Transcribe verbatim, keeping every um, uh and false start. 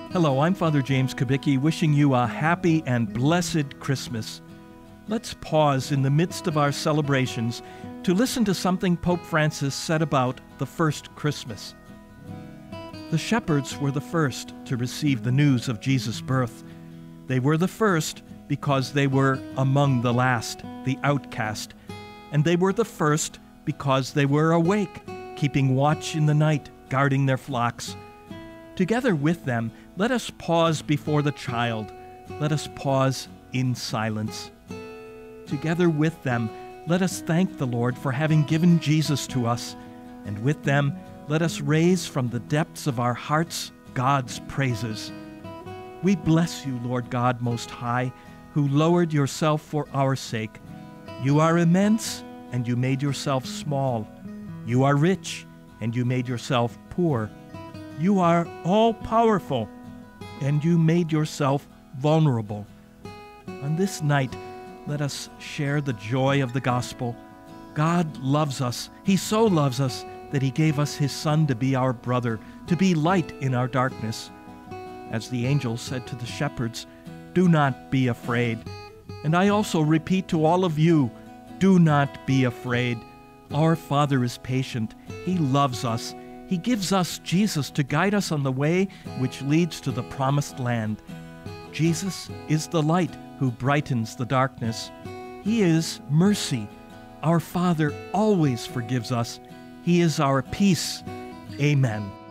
Hello, I'm Father James Kubicki, wishing you a happy and blessed Christmas. Let's pause in the midst of our celebrations to listen to something Pope Francis said about the first Christmas. The shepherds were the first to receive the news of Jesus' birth. They were the first because they were among the last, the outcast. And they were the first because they were awake, keeping watch in the night, guarding their flocks. Together with them, let us pause before the child. Let us pause in silence. Together with them, let us thank the Lord for having given Jesus to us. And with them, let us raise from the depths of our hearts God's praises. We bless you, Lord God Most High, who lowered yourself for our sake. You are immense, and you made yourself small. You are rich, and you made yourself poor. You are all-powerful, and you made yourself vulnerable. On this night, let us share the joy of the gospel. God loves us. He so loves us that he gave us his Son to be our brother, to be light in our darkness. As the angel said to the shepherds, "Do not be afraid." And I also repeat to all of you, do not be afraid. Our Father is patient. He loves us. He gives us Jesus to guide us on the way which leads to the promised land. Jesus is the light who brightens the darkness. He is mercy. Our Father always forgives us. He is our peace. Amen.